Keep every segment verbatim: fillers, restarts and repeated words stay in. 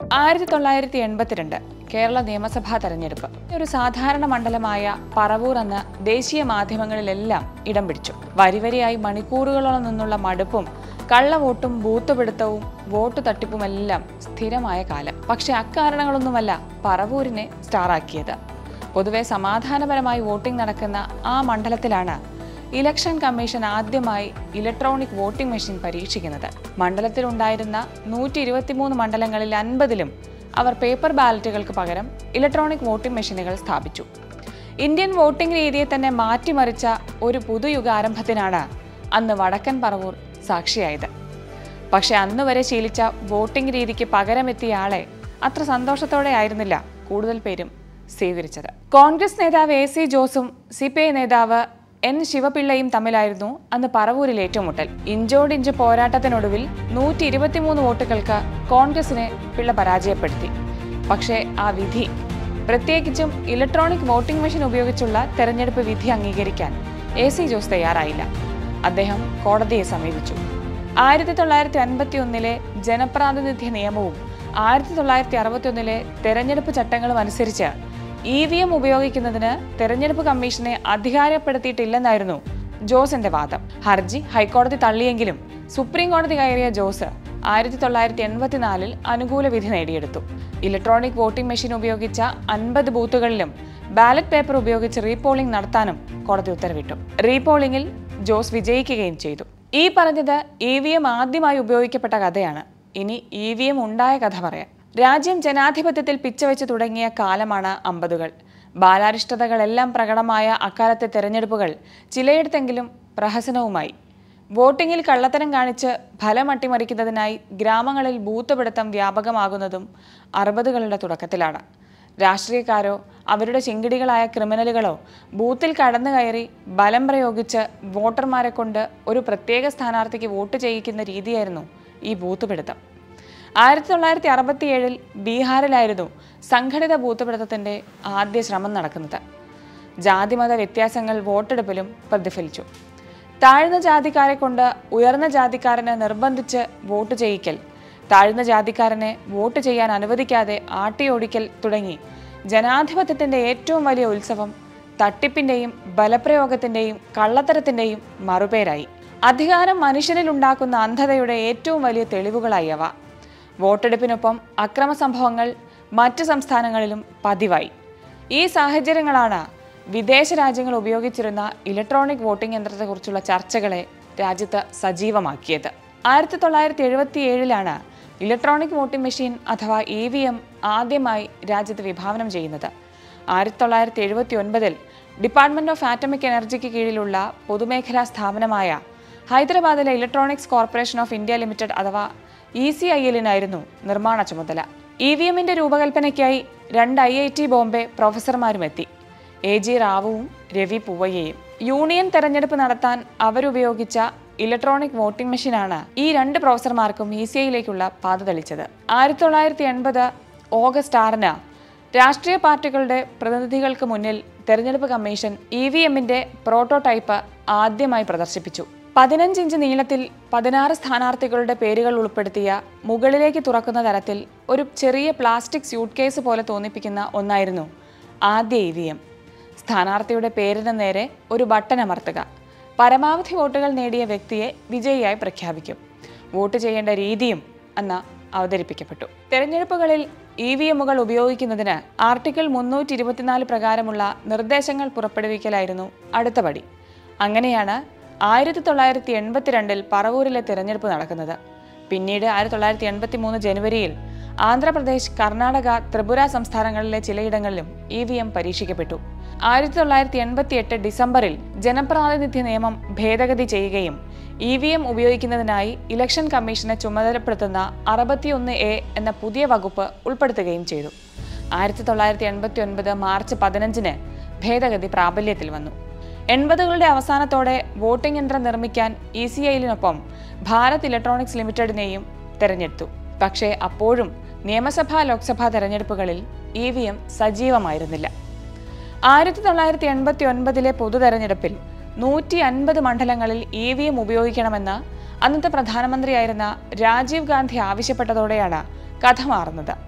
ആയിരത്തി തൊള്ളായിരത്തി എൺപത്തിരണ്ട് കേരള നിയമസഭാ തെരഞ്ഞെടുപ്പ് ഒരു സാധാരണ മണ്ഡലമായ പറവൂർ എന്ന ദേശീയ മാധ്യമങ്ങളിലെല്ലാം ഇടം പിടിച്ചു. വരിവരിയായി മണിക്കൂറുകളോളം നിന്നുള്ള മടുപ്പും കള്ളവോട്ടും ബൂത്ത് പിടുത്തവും വോട്ട് തട്ടിപ്പുമെല്ലാം സ്ഥിരമായ കാലം. പക്ഷെ അക്കാരണങ്ങളൊന്നുമല്ല പറവൂരിനെ സ്റ്റാറാക്കിയത്. പൊതുവെ സമാധാനപരമായി വോട്ടിംഗ് നടക്കുന്ന ആ മണ്ഡലത്തിലാണ് ഇലക്ഷൻ കമ്മീഷൻ ആദ്യമായി ഇലക്ട്രോണിക് വോട്ടിംഗ് മെഷീൻ പരീക്ഷിക്കുന്നത്. മണ്ഡലത്തിലുണ്ടായിരുന്ന നൂറ്റി ഇരുപത്തിമൂന്ന് മണ്ഡലങ്ങളിൽ അൻപതിലും അവർ പേപ്പർ ബാലറ്റുകൾക്ക് പകരം ഇലക്ട്രോണിക് വോട്ടിംഗ് മെഷീനുകൾ സ്ഥാപിച്ചു. ഇന്ത്യൻ വോട്ടിംഗ് രീതിയെ തന്നെ മാറ്റിമറിച്ച ഒരു പുതുയുഗ ആരംഭത്തിനാണ് അന്ന് വടക്കൻ പറവൂർ സാക്ഷിയായത്. പക്ഷെ അന്ന് വരെ ശീലിച്ച വോട്ടിംഗ് രീതിക്ക് പകരമെത്തിയ ആളെ അത്ര സന്തോഷത്തോടെ ആയിരുന്നില്ല കൂടുതൽ പേരും സ്വീകരിച്ചത്. കോൺഗ്രസ് നേതാവ് എ സി ജോസും സി പി ഐ നേതാവ് എൻ ശിവപിള്ളയും തമ്മിലായിരുന്നു അന്ന് പറവൂരിൽ ഏറ്റുമുട്ടൽ. ഇഞ്ചോടിഞ്ച് പോരാട്ടത്തിനൊടുവിൽ നൂറ്റി ഇരുപത്തിമൂന്ന് വോട്ടുകൾക്ക് കോൺഗ്രസിനെ പിള്ള പരാജയപ്പെടുത്തി. പക്ഷേ ആ വിധി, പ്രത്യേകിച്ചും ഇലക്ട്രോണിക് വോട്ടിംഗ് മെഷീൻ ഉപയോഗിച്ചുള്ള തെരഞ്ഞെടുപ്പ് വിധി അംഗീകരിക്കാൻ എ സി ജോസ് തയ്യാറായില്ല. അദ്ദേഹം കോടതിയെ സമീപിച്ചു. ആയിരത്തി തൊള്ളായിരത്തി അൻപത്തി ഒന്നിലെ ജനപ്രാതിനിധ്യ നിയമവും ആയിരത്തി തൊള്ളായിരത്തി അറുപത്തി ഒന്നിലെ തെരഞ്ഞെടുപ്പ് ചട്ടങ്ങളും അനുസരിച്ച് ഇ വി എം ഉപയോഗിക്കുന്നതിന് തെരഞ്ഞെടുപ്പ് കമ്മീഷനെ അധികാരപ്പെടുത്തിയിട്ടില്ലെന്നായിരുന്നു ജോസിന്റെ വാദം. ഹർജി ഹൈക്കോടതി തള്ളിയെങ്കിലും സുപ്രീം കോടതി കയറിയ ജോസ് ആയിരത്തി തൊള്ളായിരത്തി എൺപത്തിനാലിൽ അനുകൂല വിധി നേടിയെടുത്തു. ഇലക്ട്രോണിക് വോട്ടിംഗ് മെഷീൻ ഉപയോഗിച്ച അൻപത് ബൂത്തുകളിലും ബാലറ്റ് പേപ്പർ ഉപയോഗിച്ച് റീപോളിംഗ് നടത്താനും കോടതി ഉത്തരവിട്ടു. റീപോളിംഗിൽ ജോസ് വിജയിക്കുകയും ചെയ്തു. ഈ പറഞ്ഞത് ഇ വി എം ആദ്യമായി ഉപയോഗിക്കപ്പെട്ട കഥയാണ്. ഇനി ഇ വി എം ഉണ്ടായ കഥ പറയാം. രാജ്യം ജനാധിപത്യത്തിൽ പിച്ചവെച്ച് തുടങ്ങിയ കാലമാണ് അമ്പതുകൾ. ബാലാരിഷ്ടതകളെല്ലാം പ്രകടമായ അക്കാലത്തെ തെരഞ്ഞെടുപ്പുകൾ ചിലയിടത്തെങ്കിലും പ്രഹസനവുമായി. വോട്ടിങ്ങിൽ കള്ളത്തരം കാണിച്ച് ഫലം അട്ടിമറിക്കുന്നതിനായി ഗ്രാമങ്ങളിൽ ബൂത്ത് പിടുത്തം വ്യാപകമാകുന്നതും അറുപതുകളുടെ തുടക്കത്തിലാണ്. രാഷ്ട്രീയക്കാരോ അവരുടെ ചിങ്കിടികളായ ക്രിമിനലുകളോ ബൂത്തിൽ കടന്നു കയറി ബലം പ്രയോഗിച്ച് വോട്ടർമാരെ കൊണ്ട് ഒരു പ്രത്യേക സ്ഥാനാർത്ഥിക്ക് വോട്ട് ചെയ്യിക്കുന്ന രീതിയായിരുന്നു ഈ ബൂത്ത് പിടുത്തം. ആയിരത്തി തൊള്ളായിരത്തി അറുപത്തി ഏഴിൽ ബീഹാറിലായിരുന്നു സംഘടിത ബൂത്ത് പിടുത്തത്തിൻ്റെ ആദ്യ ശ്രമം നടക്കുന്നത്. ജാതിമത വ്യത്യാസങ്ങൾ വോട്ടെടുപ്പിലും പ്രതിഫലിച്ചു. താഴ്ന്ന ജാതിക്കാരെ കൊണ്ട് ഉയർന്ന ജാതിക്കാരനെ നിർബന്ധിച്ച് വോട്ട് ചെയ്യിക്കൽ, താഴ്ന്ന ജാതിക്കാരനെ വോട്ട് ചെയ്യാൻ അനുവദിക്കാതെ ആട്ടിയോടിക്കൽ തുടങ്ങി ജനാധിപത്യത്തിൻ്റെ ഏറ്റവും വലിയ ഉത്സവം തട്ടിപ്പിൻ്റെയും ബലപ്രയോഗത്തിൻ്റെയും കള്ളത്തരത്തിൻ്റെയും മറുപേരായി. അധികാരം മനുഷ്യരിൽ ഉണ്ടാക്കുന്ന അന്ധതയുടെ ഏറ്റവും വലിയ തെളിവുകളായി അവ. വോട്ടെടുപ്പിനൊപ്പം അക്രമ സംഭവങ്ങൾ മറ്റ് സംസ്ഥാനങ്ങളിലും പതിവായി. ഈ സാഹചര്യങ്ങളാണ് വിദേശ രാജ്യങ്ങൾ ഉപയോഗിച്ചിരുന്ന ഇലക്ട്രോണിക് വോട്ടിംഗ് യന്ത്രത്തെക്കുറിച്ചുള്ള ചർച്ചകളെ രാജ്യത്ത് സജീവമാക്കിയത്. ആയിരത്തി തൊള്ളായിരത്തി എഴുപത്തി ഏഴിലാണ് ഇലക്ട്രോണിക് വോട്ടിംഗ് മെഷീൻ അഥവാ ഇ വി എം ആദ്യമായി രാജ്യത്ത് വിഭാവനം ചെയ്യുന്നത്. ആയിരത്തി തൊള്ളായിരത്തി എഴുപത്തി ഒൻപതിൽ ഡിപ്പാർട്ട്മെന്റ് ഓഫ് ആറ്റമിക് എനർജിക്ക് കീഴിലുള്ള പൊതുമേഖലാ സ്ഥാപനമായ ഹൈദരാബാദിലെ electronics corporation of India limited അഥവാ ഇ സി ഐ എല്ലിനായിരുന്നു നിർമ്മാണ ചുമതല. ഇ വി എമ്മിന്റെ രൂപകൽപ്പനയ്ക്കായി രണ്ട് ഐ ഐ ടി ബോംബെ പ്രൊഫസർമാരും എത്തി. എ ജി റാവുവും രവി പൂവയ്യയും. യൂണിയൻ തെരഞ്ഞെടുപ്പ് നടത്താൻ അവരുപയോഗിച്ച ഇലക്ട്രോണിക് വോട്ടിംഗ് മെഷീനാണ് ഈ രണ്ട് പ്രൊഫസർമാർക്കും ഇ സി ഐയിലേക്കുള്ള പാത തെളിച്ചത്. ആയിരത്തി തൊള്ളായിരത്തി എൺപത് ഓഗസ്റ്റ് ആറിന് രാഷ്ട്രീയ പാർട്ടികളുടെ പ്രതിനിധികൾക്ക് മുന്നിൽ തെരഞ്ഞെടുപ്പ് കമ്മീഷൻ ഇ വി എമ്മിന്റെ പ്രോട്ടോടൈപ്പ് ആദ്യമായി പ്രദർശിപ്പിച്ചു. പതിനഞ്ച് ഇഞ്ച് നീളത്തിൽ പതിനാറ് സ്ഥാനാർത്ഥികളുടെ പേരുകൾ ഉൾപ്പെടുത്തിയ മുകളിലേക്ക് തുറക്കുന്ന തരത്തിൽ ഒരു ചെറിയ പ്ലാസ്റ്റിക് സ്യൂട്ട് കേസ് പോലെ തോന്നിപ്പിക്കുന്ന ഒന്നായിരുന്നു ആദ്യ ഇ വി എം. സ്ഥാനാർത്ഥിയുടെ പേരിന് നേരെ ഒരു ബട്ടൺ അമർത്തുക. പരമാവധി വോട്ടുകൾ നേടിയ വ്യക്തിയെ വിജയിയായി പ്രഖ്യാപിക്കും. വോട്ട് ചെയ്യേണ്ട രീതിയും അന്ന് അവതരിപ്പിക്കപ്പെട്ടു. തെരഞ്ഞെടുപ്പുകളിൽ ഇ വി എമ്മുകൾ ഉപയോഗിക്കുന്നതിന് ആർട്ടിക്കിൾ മുന്നൂറ്റി ഇരുപത്തിനാല് പ്രകാരമുള്ള നിർദ്ദേശങ്ങൾ പുറപ്പെടുവിക്കലായിരുന്നു അടുത്ത പടി. അങ്ങനെയാണ് ആയിരത്തി തൊള്ളായിരത്തി എൺപത്തിരണ്ടിൽ പറവൂരിലെ തിരഞ്ഞെടുപ്പ് നടക്കുന്നത്. പിന്നീട് ആയിരത്തി തൊള്ളായിരത്തി എൺപത്തി മൂന്ന് ജനുവരിയിൽ ആന്ധ്രാപ്രദേശ്, കർണാടക, ത്രിപുര സംസ്ഥാനങ്ങളിലെ ചിലയിടങ്ങളിലും ഇ വി എം പരീക്ഷിക്കപ്പെട്ടു. ആയിരത്തി തൊള്ളായിരത്തി എൺപത്തി എട്ട് ഡിസംബറിൽ ജനപ്രാതിനിധ്യ നിയമം ഭേദഗതി ചെയ്യുകയും ഇ വി എം ഉപയോഗിക്കുന്നതിനായി ഇലക്ഷൻ കമ്മീഷനെ ചുമതലപ്പെടുത്തുന്ന അറുപത്തിയൊന്ന് എ എന്ന പുതിയ വകുപ്പ് ഉൾപ്പെടുത്തുകയും ചെയ്തു. ആയിരത്തി തൊള്ളായിരത്തി എൺപത്തി ഒൻപത് മാർച്ച് പതിനഞ്ചിന് ഭേദഗതി പ്രാബല്യത്തിൽ വന്നു. എൺപതുകളുടെ അവസാനത്തോടെ വോട്ടിംഗ് യന്ത്രം നിർമ്മിക്കാൻ ഇ സി ഐലിനൊപ്പം ഭാരത് ഇലക്ട്രോണിക്സ് ലിമിറ്റഡിനെയും തെരഞ്ഞെടുത്തു. പക്ഷേ അപ്പോഴും നിയമസഭാ ലോക്സഭാ തെരഞ്ഞെടുപ്പുകളിൽ ഇ വി എം സജീവമായിരുന്നില്ല. ആയിരത്തി തൊള്ളായിരത്തി എൺപത്തി ഒൻപതിലെ പൊതു തെരഞ്ഞെടുപ്പിൽ നൂറ്റി അൻപത് മണ്ഡലങ്ങളിൽ ഇ വി എം ഉപയോഗിക്കണമെന്ന് അന്നത്തെ പ്രധാനമന്ത്രിയായിരുന്ന രാജീവ് ഗാന്ധി ആവശ്യപ്പെട്ടതോടെയാണ് കഥ മാറുന്നത്.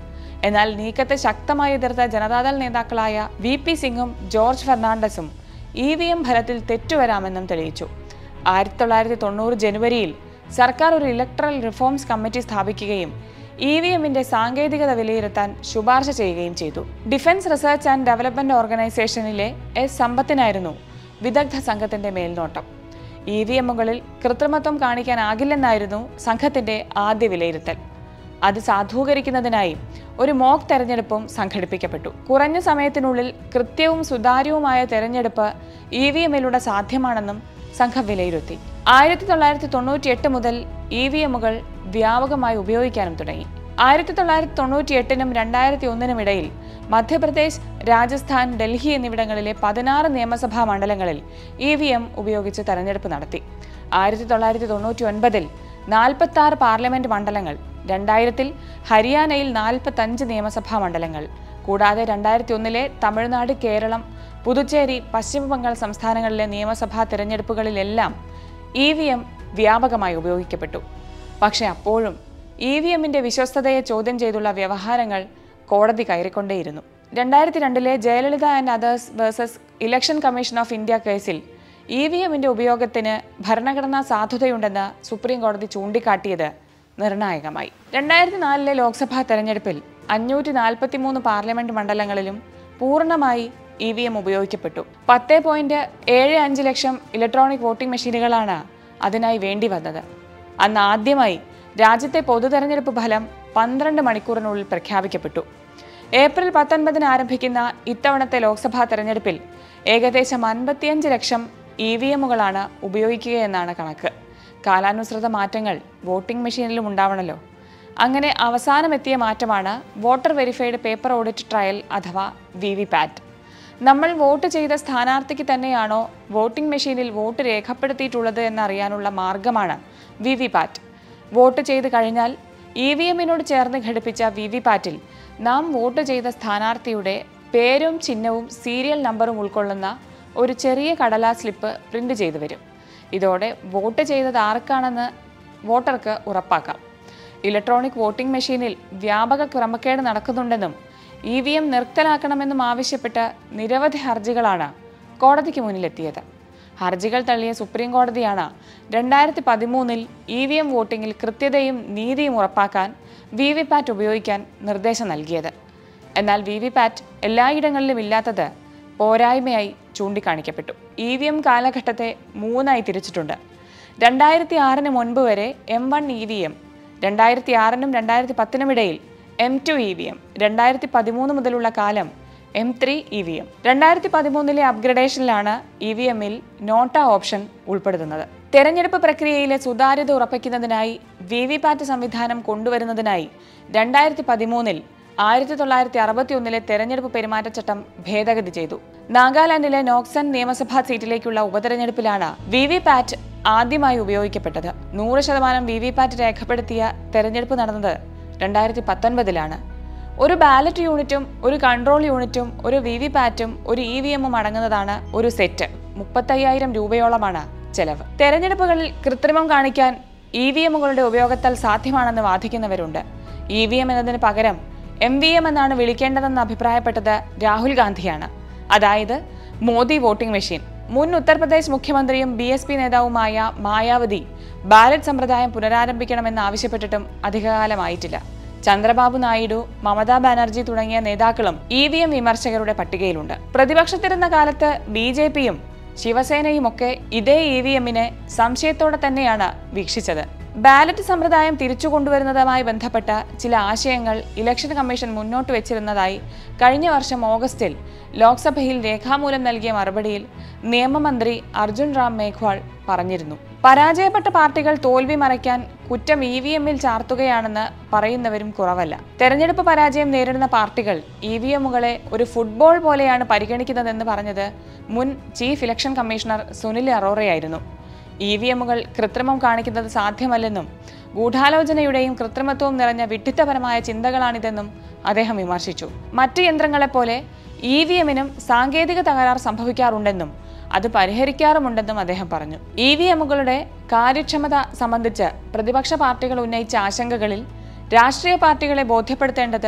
എന്നാൽ നീക്കത്തെ ശക്തമായി എതിർത്ത ജനതാദൾ നേതാക്കളായ വി പി സിംഗും ജോർജ് ഫെർണാണ്ടസും ഇ വി എം ഫലത്തിൽ തെറ്റുവരാമെന്നും തെളിയിച്ചു. ആയിരത്തി തൊള്ളായിരത്തി തൊണ്ണൂറ് ജനുവരിയിൽ സർക്കാർ ഒരു ഇലക്ട്രൽ റിഫോംസ് കമ്മിറ്റി സ്ഥാപിക്കുകയും ഇ വി എമ്മിന്റെ സാങ്കേതികത വിലയിരുത്താൻ ശുപാർശ ചെയ്യുകയും ചെയ്തു. ഡിഫൻസ് റിസർച്ച് ആൻഡ് ഡെവലപ്മെന്റ് ഓർഗനൈസേഷനിലെ എസ് സമ്പത്തിനായിരുന്നു വിദഗ്ധ സംഘത്തിന്റെ മേൽനോട്ടം. ഇ വി എമ്മുകളിൽ കൃത്രിമത്വം കാണിക്കാനാകില്ലെന്നായിരുന്നു സംഘത്തിന്റെ ആദ്യ വിലയിരുത്തൽ. അത് സാധൂകരിക്കുന്നതിനായി ഒരു മോക്ക് തെരഞ്ഞെടുപ്പും സംഘടിപ്പിക്കപ്പെട്ടു. കുറഞ്ഞ സമയത്തിനുള്ളിൽ കൃത്യവും സുതാര്യവുമായ തെരഞ്ഞെടുപ്പ് ഇ വി എമ്മിലൂടെ സാധ്യമാണെന്നും സംഘം വിലയിരുത്തി. ആയിരത്തി തൊള്ളായിരത്തി തൊണ്ണൂറ്റി എട്ട് മുതൽ ഇ വി എമ്മുകൾ വ്യാപകമായി ഉപയോഗിക്കാനും തുടങ്ങി. ആയിരത്തി തൊള്ളായിരത്തി തൊണ്ണൂറ്റി എട്ടിനും രണ്ടായിരത്തി ഒന്നിനും ഇടയിൽ മധ്യപ്രദേശ്, രാജസ്ഥാൻ, ഡൽഹി എന്നിവിടങ്ങളിലെ പതിനാറ് നിയമസഭാ മണ്ഡലങ്ങളിൽ ഇ വി എം ഉപയോഗിച്ച് തെരഞ്ഞെടുപ്പ് നടത്തി. ആയിരത്തി തൊള്ളായിരത്തി തൊണ്ണൂറ്റി ഒൻപതിൽ നാൽപ്പത്തി ആറ് പാർലമെന്റ് മണ്ഡലങ്ങൾ, രണ്ടായിരത്തിൽ ഹരിയാനയിൽ നാൽപ്പത്തഞ്ച് നിയമസഭാ മണ്ഡലങ്ങൾ, കൂടാതെ രണ്ടായിരത്തി ഒന്നിലെ തമിഴ്നാട്, കേരളം, പുതുച്ചേരി, പശ്ചിമ ബംഗാൾ സംസ്ഥാനങ്ങളിലെ നിയമസഭാ തിരഞ്ഞെടുപ്പുകളിലെല്ലാം ഇ വി എം വ്യാപകമായി ഉപയോഗിക്കപ്പെട്ടു. പക്ഷെ അപ്പോഴും ഇ വി എമ്മിന്റെ വിശ്വസ്തതയെ ചോദ്യം ചെയ്തുള്ള വ്യവഹാരങ്ങൾ കോടതി കയറിക്കൊണ്ടേയിരുന്നു. രണ്ടായിരത്തി രണ്ടിലെ Jayalalithaa and others versus election commission of India കേസിൽ ഇ വി എമ്മിന്റെ ഉപയോഗത്തിന് ഭരണഘടനാ സാധുതയുണ്ടെന്ന് സുപ്രീം കോടതി ചൂണ്ടിക്കാട്ടിയത് നിർണായകമായി. രണ്ടായിരത്തി നാലിലെ ലോക്സഭാ തെരഞ്ഞെടുപ്പിൽ അഞ്ഞൂറ്റി നാൽപ്പത്തി മൂന്ന് പാർലമെന്റ് മണ്ഡലങ്ങളിലും പൂർണ്ണമായി ഇ വി എം ഉപയോഗിക്കപ്പെട്ടു. പത്ത് പോയിന്റ് ഏഴ് അഞ്ച് ലക്ഷം ഇലക്ട്രോണിക് വോട്ടിംഗ് മെഷീനുകളാണ് അതിനായി വേണ്ടി വന്നത്. അന്ന് ആദ്യമായി രാജ്യത്തെ പൊതു തെരഞ്ഞെടുപ്പ് ഫലം പന്ത്രണ്ട് മണിക്കൂറിനുള്ളിൽ പ്രഖ്യാപിക്കപ്പെട്ടു. ഏപ്രിൽ പത്തൊൻപതിന് ആരംഭിക്കുന്ന ഇത്തവണത്തെ ലോക്സഭാ തെരഞ്ഞെടുപ്പിൽ ഏകദേശം അൻപത്തിയഞ്ച് ലക്ഷം ഇ വി എമ്മുകളാണ് ഉപയോഗിക്കുകയെന്നാണ് കണക്ക്. കാലാനുസൃത മാറ്റങ്ങൾ വോട്ടിംഗ് മെഷീനിലും ഉണ്ടാവണമല്ലോ. അങ്ങനെ അവസാനമെത്തിയ മാറ്റമാണ് voter verified paper audit trail അഥവാ വി വി പാറ്റ്. നമ്മൾ വോട്ട് ചെയ്ത സ്ഥാനാർത്ഥിക്ക് തന്നെയാണോ വോട്ടിംഗ് മെഷീനിൽ വോട്ട് രേഖപ്പെടുത്തിയിട്ടുള്ളത് എന്നറിയാനുള്ള മാർഗമാണ് വി വി പാറ്റ്. വോട്ട് ചെയ്ത് കഴിഞ്ഞാൽ ഇ വി എമ്മിനോട് ചേർന്ന് ഘടിപ്പിച്ച വി വി പാറ്റിൽ നാം വോട്ട് ചെയ്ത സ്ഥാനാർത്ഥിയുടെ പേരും ചിഹ്നവും സീരിയൽ നമ്പറും ഉൾക്കൊള്ളുന്ന ഒരു ചെറിയ കടലാസ് സ്ലിപ്പ് പ്രിന്റ് ചെയ്തു വരും. ഇതോടെ വോട്ട് ചെയ്തത് ആർക്കാണെന്ന് വോട്ടർക്ക് ഉറപ്പാക്കാം. ഇലക്ട്രോണിക് വോട്ടിംഗ് മെഷീനിൽ വ്യാപക ക്രമക്കേട് നടക്കുന്നുണ്ടെന്നും ഇ വി എം നിർത്തലാക്കണമെന്നും ആവശ്യപ്പെട്ട് നിരവധി ഹർജികളാണ് കോടതിക്ക് മുന്നിലെത്തിയത്. ഹർജികൾ തള്ളിയ സുപ്രീം കോടതിയാണ് രണ്ടായിരത്തി പതിമൂന്നിൽ ഇ വി എം വോട്ടിംഗിൽ കൃത്യതയും നീതിയും ഉറപ്പാക്കാൻ വി വി പാറ്റ് ഉപയോഗിക്കാൻ നിർദ്ദേശം നൽകിയത്. എന്നാൽ വി വി പാറ്റ് എല്ലായിടങ്ങളിലും ഇല്ലാത്തത് പോരായ്മയായി ചൂണ്ടിക്കാണിക്കപ്പെട്ടു. ഇ വി എം കാലഘട്ടത്തെ മൂന്നായി തിരിച്ചിട്ടുണ്ട്. രണ്ടായിരത്തി ആറിന് മുൻപ് വരെ M one E V M, രണ്ടായിരത്തി ആറിനും രണ്ടായിരത്തി പത്തിനും ഇടയിൽ M two E V M, രണ്ടായിരത്തി പതിമൂന്ന് മുതലുള്ള കാലം M three E V M. രണ്ടായിരത്തി പതിമൂന്നിലെ അപ്ഗ്രഡേഷനിലാണ് ഇ വി എമ്മിൽ നോട്ട ഓപ്ഷൻ ഉൾപ്പെടുത്തുന്നത്. തെരഞ്ഞെടുപ്പ് പ്രക്രിയയിലെ സുതാര്യത ഉറപ്പിക്കുന്നതിനായി വി വി പാറ്റ് സംവിധാനം കൊണ്ടുവരുന്നതിനായി രണ്ടായിരത്തി പതിമൂന്നിൽ ആയിരത്തി തൊള്ളായിരത്തി അറുപത്തി ഒന്നിലെ തെരഞ്ഞെടുപ്പ് പെരുമാറ്റച്ചട്ടം ഭേദഗതി ചെയ്തു. നാഗാലാൻഡിലെ നോക്സൺ നിയമസഭാ സീറ്റിലേക്കുള്ള ഉപതെരഞ്ഞെടുപ്പിലാണ് വി വി പാറ്റ് ആദ്യമായി ഉപയോഗിക്കപ്പെട്ടത്. നൂറ് ശതമാനം വി വി പാറ്റ് രേഖപ്പെടുത്തിയ തെരഞ്ഞെടുപ്പ് നടന്നത് രണ്ടായിരത്തി പത്തൊൻപതിലാണ്. ഒരു ബാലറ്റ് യൂണിറ്റും ഒരു കൺട്രോൾ യൂണിറ്റും ഒരു വി വി പാറ്റും ഒരു ഇ വി എമ്മും അടങ്ങുന്നതാണ് ഒരു സെറ്റ്. മുപ്പത്തയ്യായിരം രൂപയോളമാണ് ചെലവ്. തെരഞ്ഞെടുപ്പുകളിൽ കൃത്രിമം കാണിക്കാൻ ഇ വി എമ്മുകളുടെ ഉപയോഗത്താൽ സാധ്യമാണെന്ന് വാദിക്കുന്നവരുണ്ട്. ഇ വി എം എന്നതിന് പകരം എം വി എം എന്നാണ് വിളിക്കേണ്ടതെന്ന് അഭിപ്രായപ്പെട്ടത് രാഹുൽ ഗാന്ധിയാണ്. അതായത് മോദി വോട്ടിംഗ് മെഷീൻ. മുൻ ഉത്തർപ്രദേശ് മുഖ്യമന്ത്രിയും ബി എസ് പി നേതാവുമായ മായാവതി ബാലറ്റ് സമ്പ്രദായം പുനരാരംഭിക്കണമെന്ന് ആവശ്യപ്പെട്ടിട്ടും അധികകാലമായിട്ടില്ല. ചന്ദ്രബാബു നായിഡു, മമതാ ബാനർജി തുടങ്ങിയ നേതാക്കളും ഇ വി എം വിമർശകരുടെ പട്ടികയിലുണ്ട്. പ്രതിപക്ഷത്തിരുന്ന കാലത്ത് ബി ജെ പിയും ശിവസേനയുമൊക്കെ ഇതേ ഇ വി എമ്മിനെ സംശയത്തോടെ തന്നെയാണ് വീക്ഷിച്ചത്. ബാലറ്റ് സമ്പ്രദായം തിരിച്ചു കൊണ്ടുവരുന്നതുമായി ബന്ധപ്പെട്ട ചില ആശയങ്ങൾ ഇലക്ഷൻ കമ്മീഷൻ മുന്നോട്ട് വെച്ചിരുന്നതായി കഴിഞ്ഞ വർഷം ഓഗസ്റ്റിൽ ലോക്സഭയിൽ രേഖാമൂലം നൽകിയ മറുപടിയിൽ നിയമമന്ത്രി അർജുൻ റാം മേഘ്വാൾ പറഞ്ഞിരുന്നു. പരാജയപ്പെട്ട പാർട്ടികൾ തോൽവി മറയ്ക്കാൻ കുറ്റം ഇ വി എമ്മിൽ ചാർത്തുകയാണെന്ന് പറയുന്നവരും കുറവല്ല. തെരഞ്ഞെടുപ്പ് പരാജയം നേരിടുന്ന പാർട്ടികൾ ഇ വി എമ്മുകളെ ഒരു ഫുട്ബോൾ പോലെയാണ് പരിഗണിക്കുന്നതെന്ന് പറഞ്ഞത് മുൻ ചീഫ് ഇലക്ഷൻ കമ്മീഷണർ സുനിൽ അറോറയായിരുന്നു. ഇ വി എമ്മുകൾ കൃത്രിമം കാണിക്കുന്നത് സാധ്യമല്ലെന്നും ഗൂഢാലോചനയുടെയും കൃത്രിമത്വവും നിറഞ്ഞ വിഡ്ഢിത്തപരമായ ചിന്തകളാണിതെന്നും അദ്ദേഹം വിമർശിച്ചു. മറ്റ് യന്ത്രങ്ങളെപ്പോലെ ഇ വി എമ്മിനും സാങ്കേതിക തകരാർ സംഭവിക്കാറുണ്ടെന്നും അത് പരിഹരിക്കാറുമുണ്ടെന്നും അദ്ദേഹം പറഞ്ഞു. ഇ വി എമ്മുകളുടെ കാര്യക്ഷമത സംബന്ധിച്ച് പ്രതിപക്ഷ പാർട്ടികൾ ഉന്നയിച്ച ആശങ്കകളിൽ രാഷ്ട്രീയ പാർട്ടികളെ ബോധ്യപ്പെടുത്തേണ്ടത്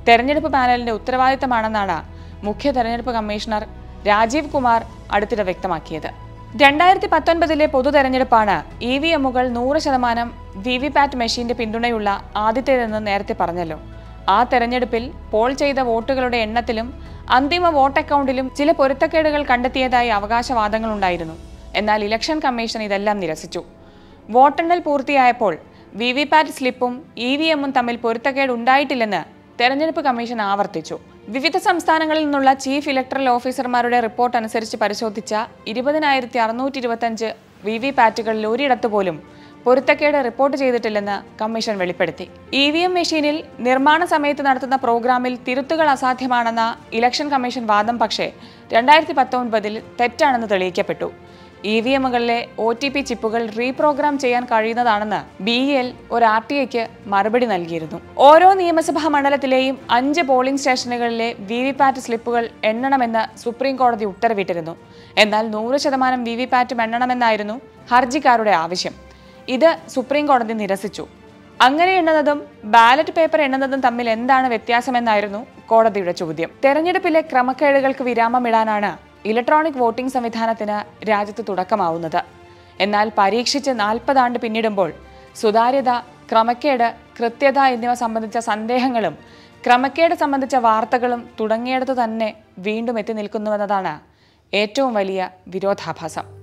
തെരഞ്ഞെടുപ്പ് പാനലിന്റെ ഉത്തരവാദിത്തമാണെന്നാണ് മുഖ്യ തെരഞ്ഞെടുപ്പ് കമ്മീഷണർ രാജീവ് കുമാർ അടുത്തിടെ വ്യക്തമാക്കിയത്. രണ്ടായിരത്തി പത്തൊൻപതിലെ പൊതു തെരഞ്ഞെടുപ്പാണ് ഇ വി എമ്മുകൾ നൂറ് ശതമാനം വി വി പാറ്റ് മെഷീന്റെ പിന്തുണയുള്ള ആദ്യത്തേതെന്ന് നേരത്തെ പറഞ്ഞല്ലോ. ആ തെരഞ്ഞെടുപ്പിൽ പോൾ ചെയ്ത വോട്ടുകളുടെ എണ്ണത്തിലും അന്തിമ വോട്ട് അക്കൗണ്ടിലും ചില പൊരുത്തക്കേടുകൾ കണ്ടെത്തിയതായി അവകാശവാദങ്ങളുണ്ടായിരുന്നു. എന്നാൽ ഇലക്ഷൻ കമ്മീഷൻ ഇതെല്ലാം നിരസിച്ചു. വോട്ടെണ്ണൽ പൂർത്തിയായപ്പോൾ വി വി പാറ്റ് സ്ലിപ്പും ഇ വി എമ്മും തമ്മിൽ പൊരുത്തക്കേട് ഉണ്ടായിട്ടില്ലെന്ന് തെരഞ്ഞെടുപ്പ് കമ്മീഷൻ ആവർത്തിച്ചു. വിവിധ സംസ്ഥാനങ്ങളിൽ നിന്നുള്ള ചീഫ് ഇലക്ടറൽ ഓഫീസർമാരുടെ റിപ്പോർട്ട് അനുസരിച്ച് പരിശോധിച്ച ഇരുപതിനായിരത്തി അറുന്നൂറ്റി ഇരുപത്തഞ്ച് വി വി പാറ്റുകളിൽ ഒരിടത്ത് പോലും പൊരുത്തക്കേട് റിപ്പോർട്ട് ചെയ്തിട്ടില്ലെന്ന് കമ്മീഷൻ വെളിപ്പെടുത്തി. ഇ വി എം മെഷീനിൽ നിർമ്മാണ സമയത്ത് നടത്തുന്ന പ്രോഗ്രാമിൽ തിരുത്തുകൾ അസാധ്യമാണെന്ന ഇലക്ഷൻ കമ്മീഷൻ വാദം പക്ഷേ രണ്ടായിരത്തി പത്തൊൻപതിൽ തെറ്റാണെന്ന് തെളിയിക്കപ്പെട്ടു. ഇ വി എമ്മുകളിലെ ഒ ടി പി ചിപ്പുകൾ റീപ്രോഗ്രാം ചെയ്യാൻ കഴിയുന്നതാണെന്ന് ബി എൽ ഒരു ആർ ടി ഐക്ക് മറുപടി നൽകിയിരുന്നു. ഓരോ നിയമസഭാ മണ്ഡലത്തിലെയും അഞ്ച് പോളിംഗ് സ്റ്റേഷനുകളിലെ വി വി പാറ്റ് സ്ലിപ്പുകൾ എണ്ണണമെന്ന് സുപ്രീം കോടതി ഉത്തരവിട്ടിരുന്നു. എന്നാൽ നൂറ് ശതമാനം വി വി പാറ്റും എണ്ണണമെന്നായിരുന്നു ഹർജിക്കാരുടെ ആവശ്യം. ഇത് സുപ്രീം കോടതി നിരസിച്ചു. അങ്ങനെ എണ്ണുന്നതും ബാലറ്റ് പേപ്പർ എണ്ണുന്നതും തമ്മിൽ എന്താണ് വ്യത്യാസമെന്നായിരുന്നു കോടതിയുടെ ചോദ്യം. തെരഞ്ഞെടുപ്പിലെ ക്രമക്കേടുകൾക്ക് വിരാമമിടാനാണ് ഇലക്ട്രോണിക് വോട്ടിംഗ് സംവിധാനത്തിന് രാജ്യത്ത് തുടക്കമാവുന്നത്. എന്നാൽ പരീക്ഷിച്ച് നാൽപ്പതാണ്ട് പിന്നിടുമ്പോൾ സുതാര്യത, ക്രമക്കേട്, കൃത്യത എന്നിവ സംബന്ധിച്ച സന്ദേഹങ്ങളും ക്രമക്കേട് സംബന്ധിച്ച വാർത്തകളും തുടങ്ങിയിടത്തു തന്നെ വീണ്ടും എത്തി നിൽക്കുന്നുവെന്നതാണ് ഏറ്റവും വലിയ വിരോധാഭാസം.